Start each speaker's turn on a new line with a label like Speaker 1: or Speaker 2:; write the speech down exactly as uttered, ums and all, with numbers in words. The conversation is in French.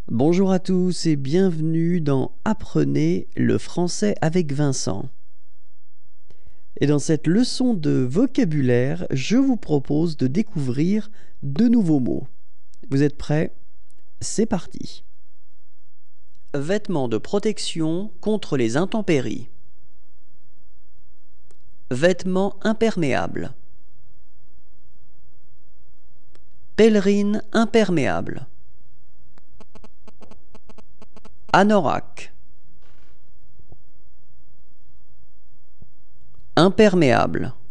Speaker 1: Bonjour à tous et bienvenue dans Apprenez le français avec Vincent. Et dans cette leçon de vocabulaire, je vous propose de découvrir de nouveaux mots. Vous êtes prêts? C'est parti. Vêtements de protection contre les intempéries. Vêtements imperméables. Pèlerine imperméable. Anorak. Imperméable.